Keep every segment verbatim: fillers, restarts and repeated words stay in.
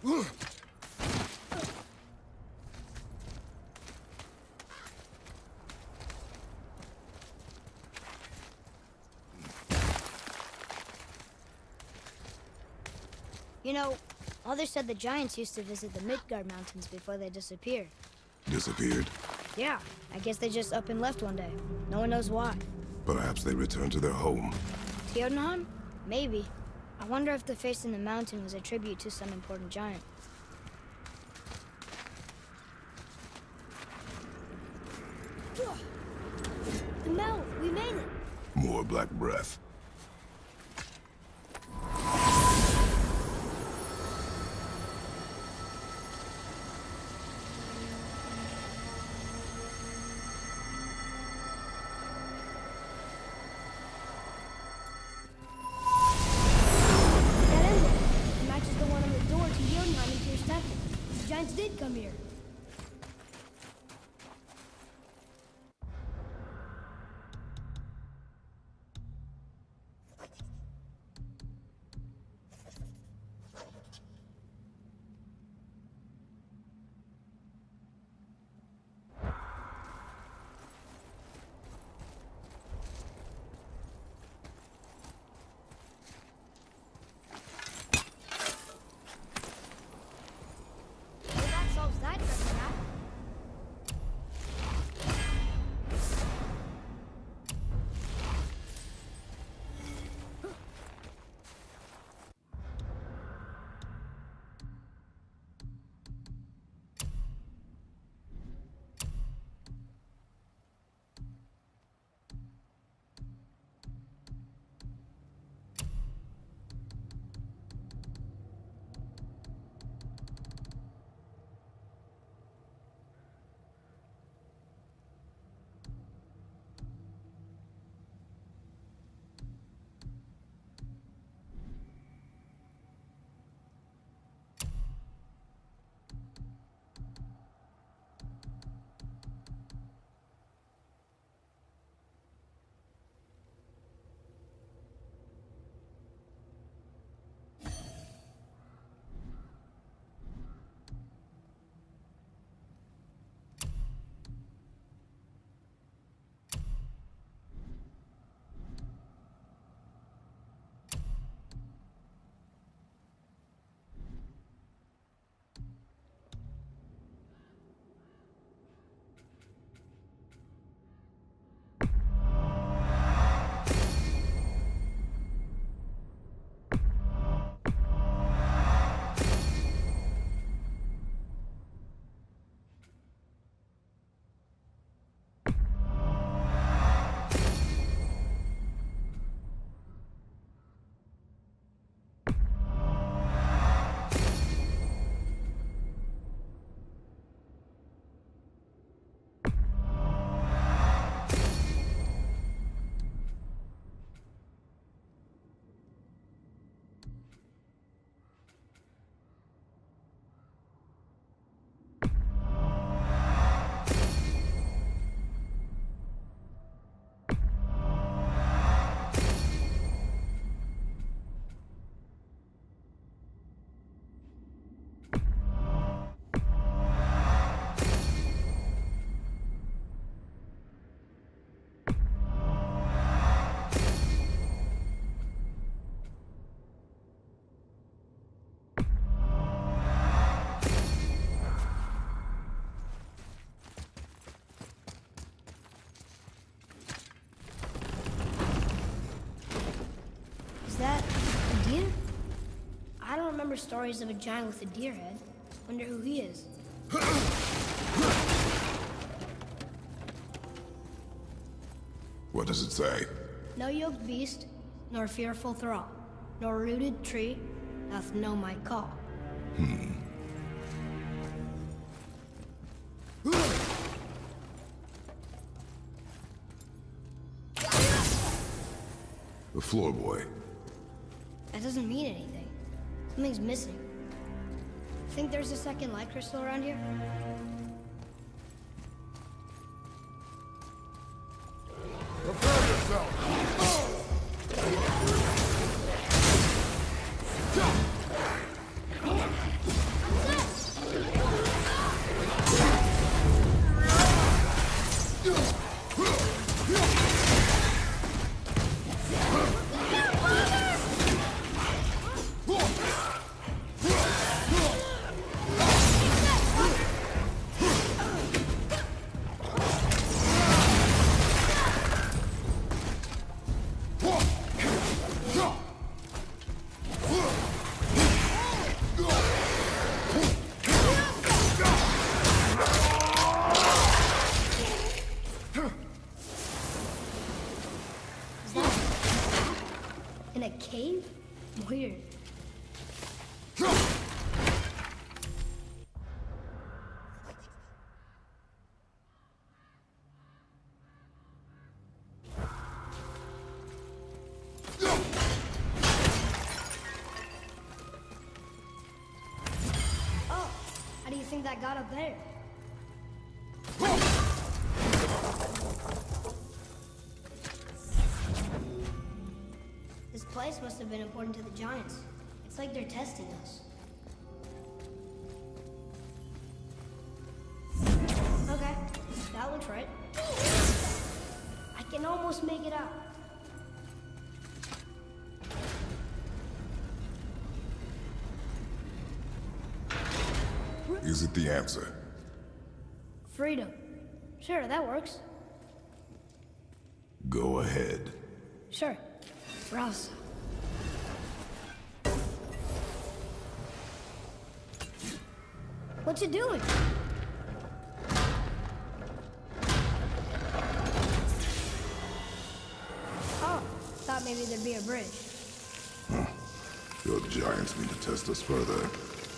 You know, Mother said the giants used to visit the Midgard Mountains before they disappeared. Disappeared? Yeah, I guess they just up and left one day. No one knows why. Perhaps they returned to their home. Jotunheim? Maybe. I wonder if the face in the mountain was a tribute to some important giant. The mouth! We made it! More black breath. Did come here. remember stories of a giant with a deer head. Wonder who he is. What does it say? No yoked beast, nor fearful thrall, nor rooted tree, doth know my call. Hmm. The floor boy. That doesn't mean anything. Something's missing. Think there's a second light crystal around here? Prepare yourself! In a cave? Weird. Oh, how do you think that got up there? This place must have been important to the Giants. It's like they're testing us. Okay, that looks right. I can almost make it out. Is it the answer? Freedom. Sure, that works. Go ahead. Sure. Rouse. What's it doing? Oh, thought maybe there'd be a bridge. Huh. Your Giants need to test us further.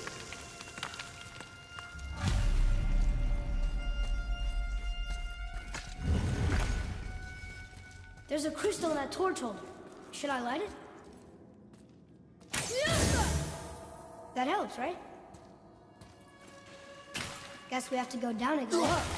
There's a crystal in that torch holder. Should I light it? That helps, right? Guess we have to go down and go up.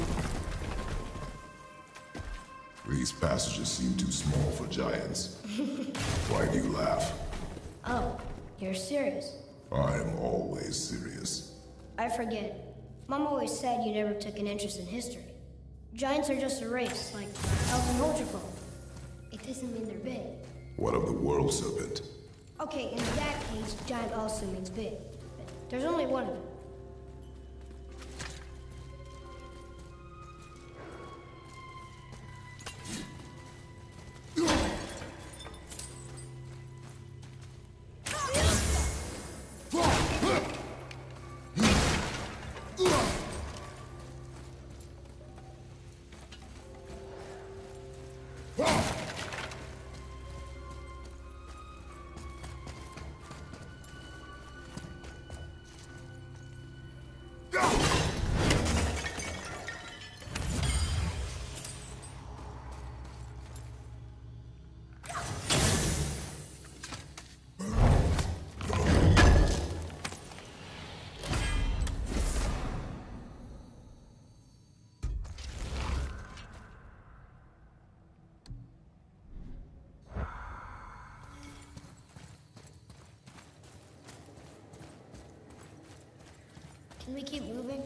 These passages seem too small for Giants. Why do you laugh? Oh, you're serious. I'm always serious. I forget. Mom always said you never took an interest in history. Giants are just a race, like elves and Holgerfolk. It doesn't mean they're big. What of the World Serpent? Okay, in that case, giant also means big. There's only one of them. Can we keep moving?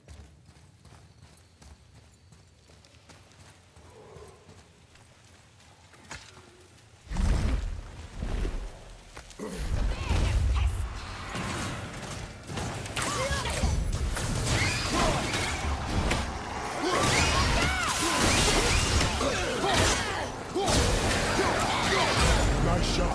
Nice shot.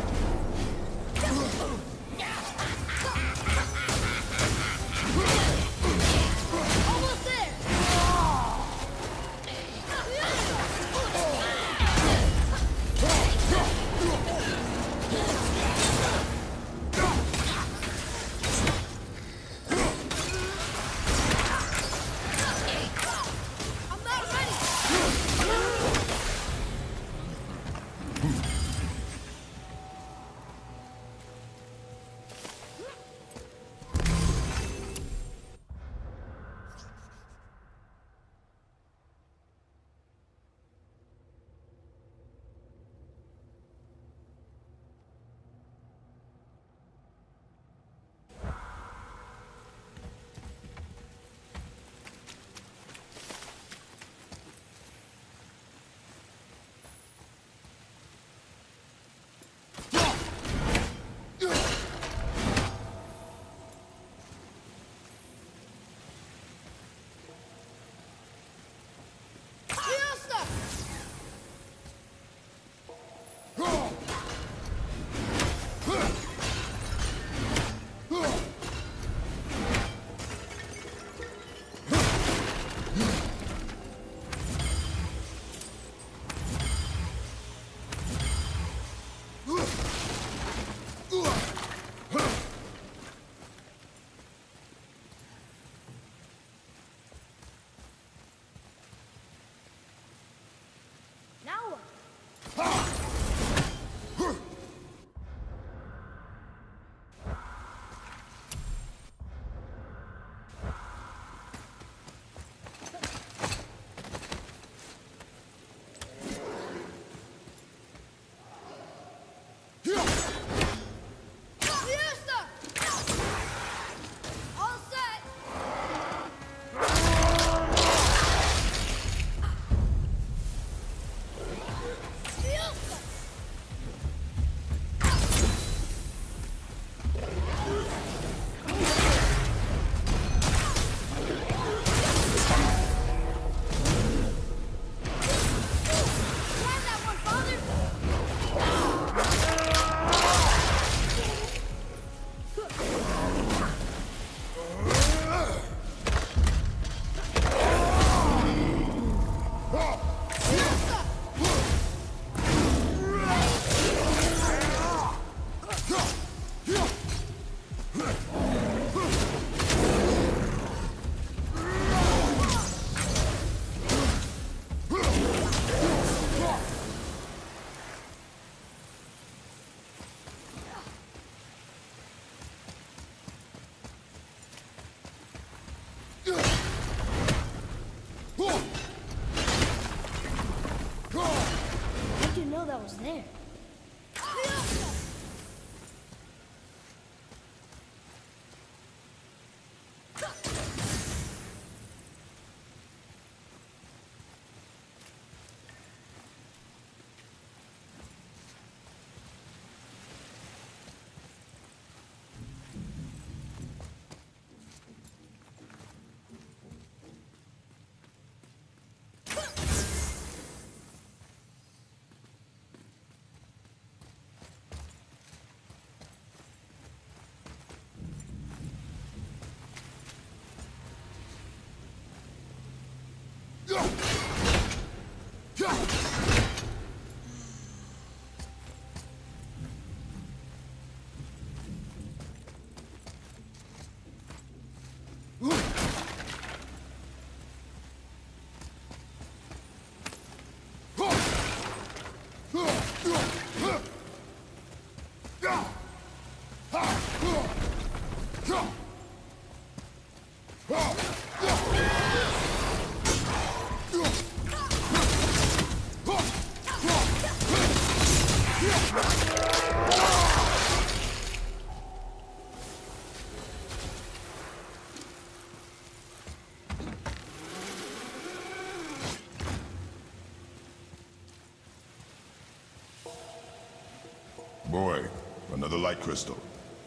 Boy, another light crystal.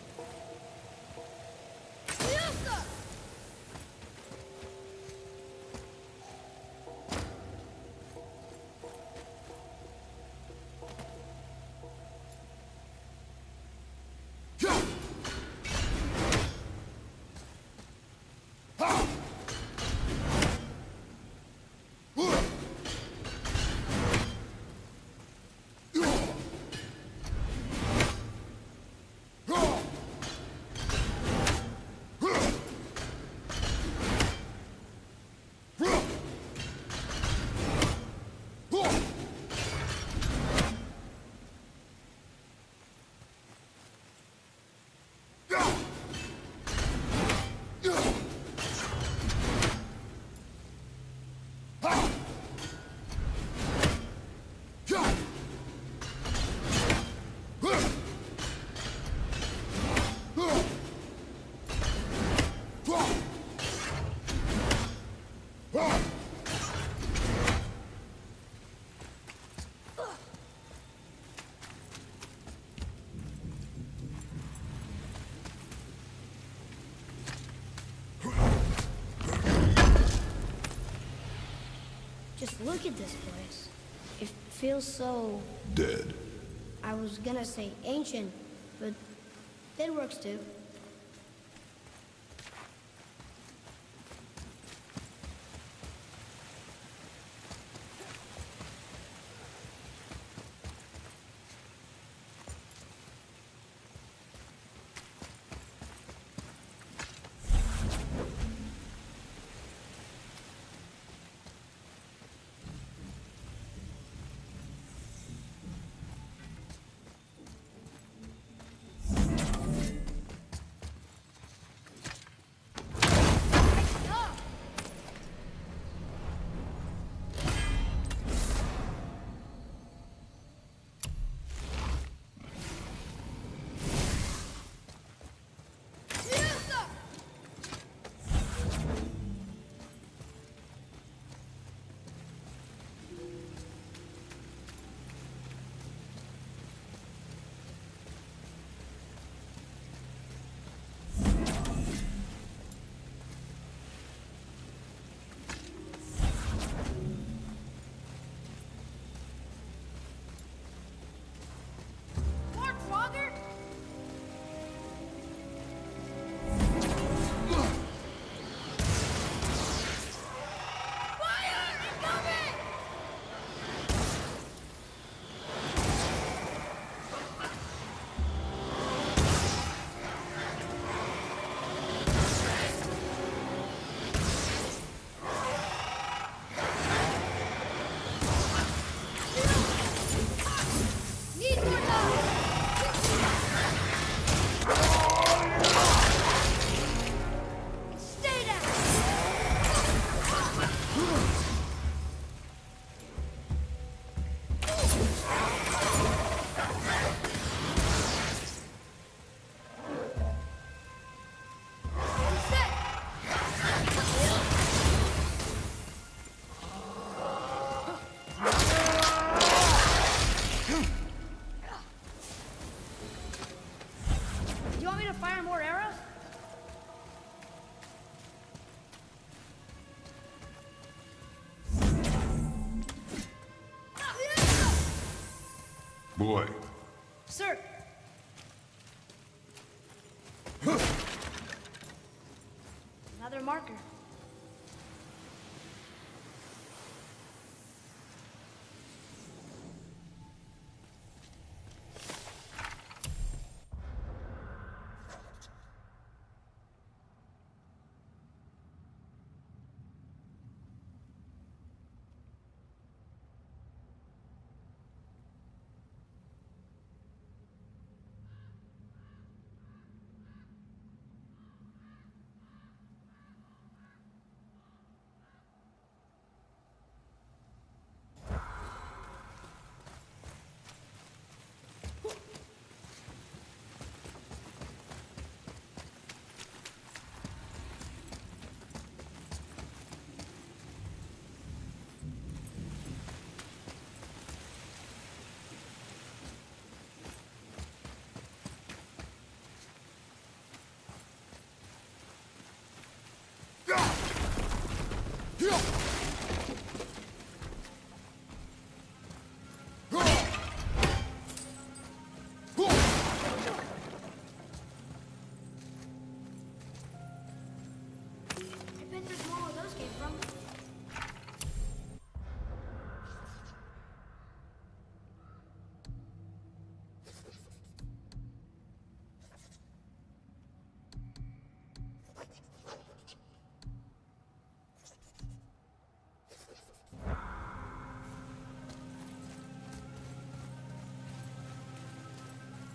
Just look at this place. It feels so... Dead. I was gonna say ancient, but that works too. Boy. Sir! Another marker.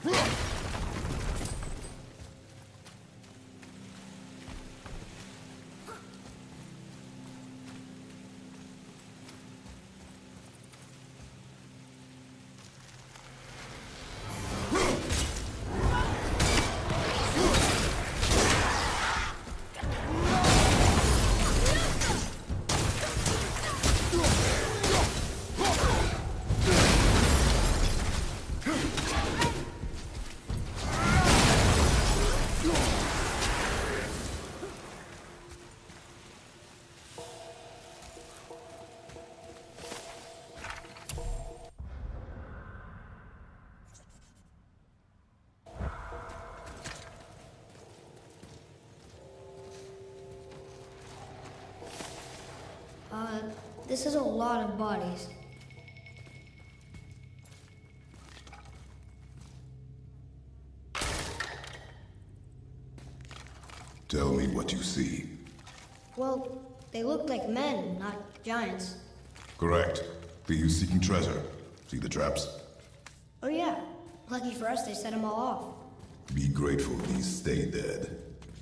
Uh, this is a lot of bodies. Tell me what you see. Well, they look like men, not giants. Correct. Thieves seeking treasure. See the traps? Oh yeah. Lucky for us, they set them all off. Be grateful these stay dead.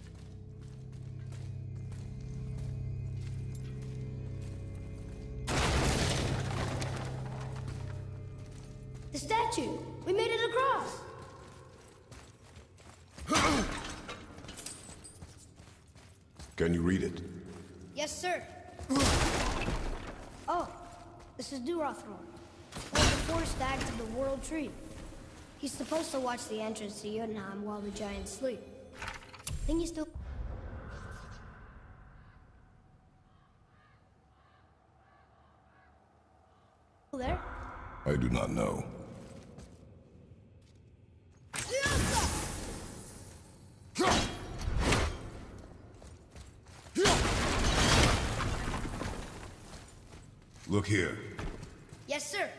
The statue! We made it across! Can you read it? Yes, sir. Oh, this is Durothor, one of the four stags of the World Tree. He's supposed to watch the entrance to Jotunheim while the giants sleep. Think he's still... there? I do not know. Look here. Yes, sir.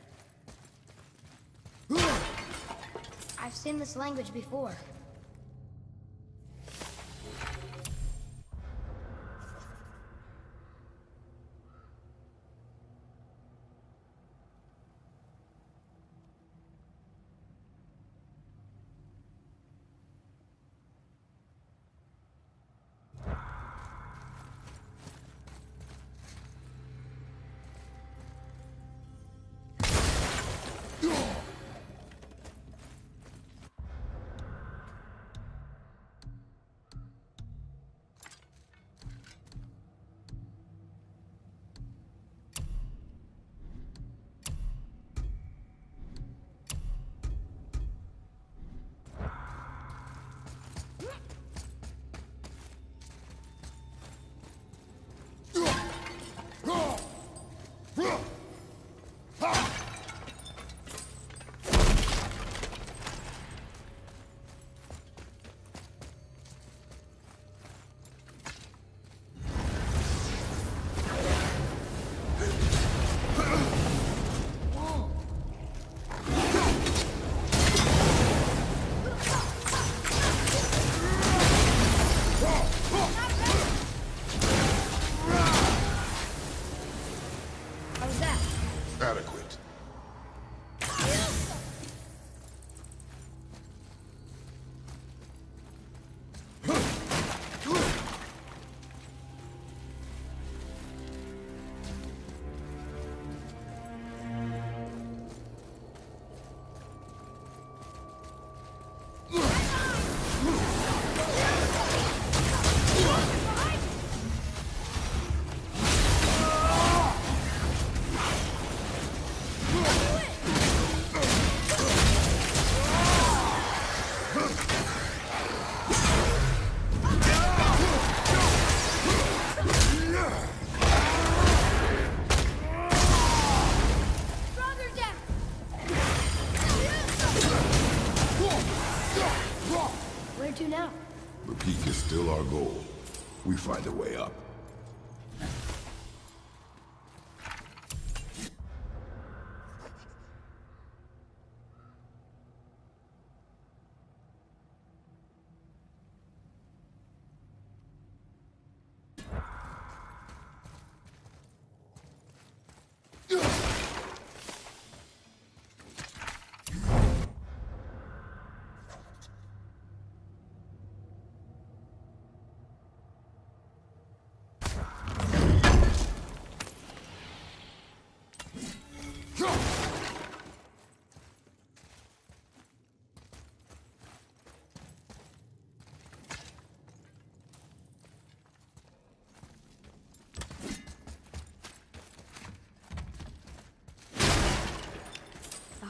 I've seen this language before. Adequate. Where to now? The peak is still our goal. We find a way up.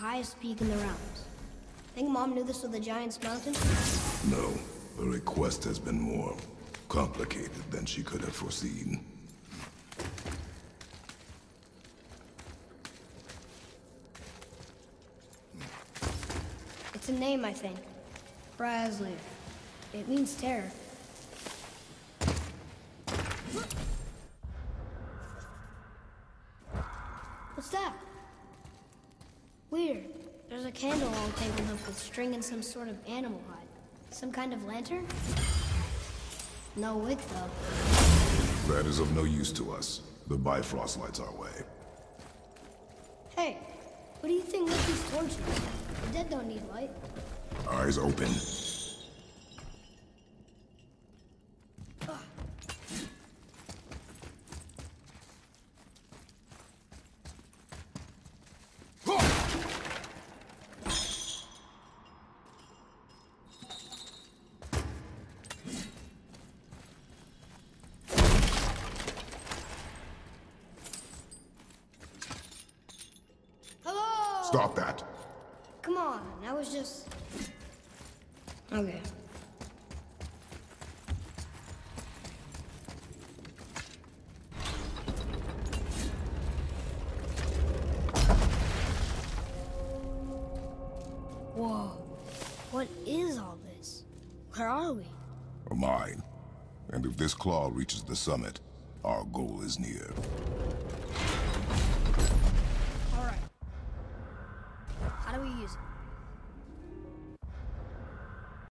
highest peak in the realms. Think Mom knew this was the Giant's Mountain? No, the request has been more complicated than she could have foreseen. It's a name, I think. Brazlev. It means terror. What's that? Weird. There's a candle all tangled up with string and some sort of animal hide. Some kind of lantern? No wick, though. That is of no use to us. The Bifrost lights our way. Hey, what do you think lit these torches? The dead don't need light. Eyes open. Hello! Stop that. Come on, I was just... Okay. Whoa. What is all this? Where are we? A mine. And if this claw reaches the summit, our goal is near. All right. How do we use it?